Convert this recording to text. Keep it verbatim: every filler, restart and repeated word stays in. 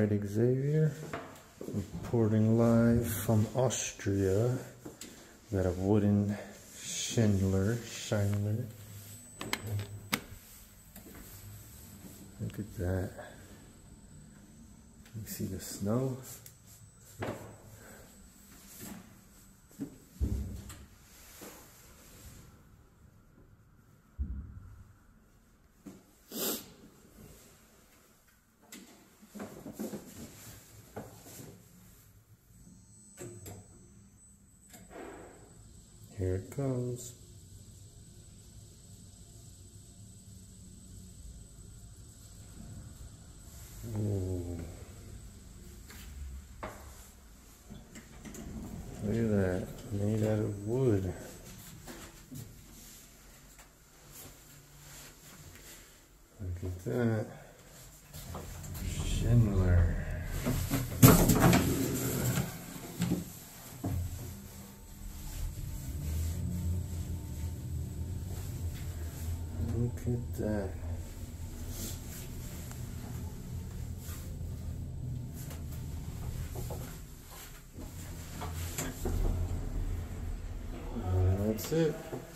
Alright, Xavier, reporting live from Austria. Got a wooden Schindler, Schindler. Look at that. You see the snow? Here it comes. Ooh. Look at that, made out of wood. Look at that. Schindler. Look at that. And that's it.